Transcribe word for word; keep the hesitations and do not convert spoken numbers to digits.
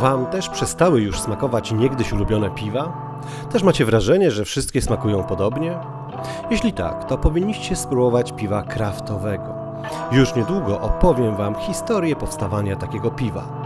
Wam też przestały już smakować niegdyś ulubione piwa? Też macie wrażenie, że wszystkie smakują podobnie? Jeśli tak, to powinniście spróbować piwa kraftowego. Już niedługo opowiem Wam historię powstawania takiego piwa.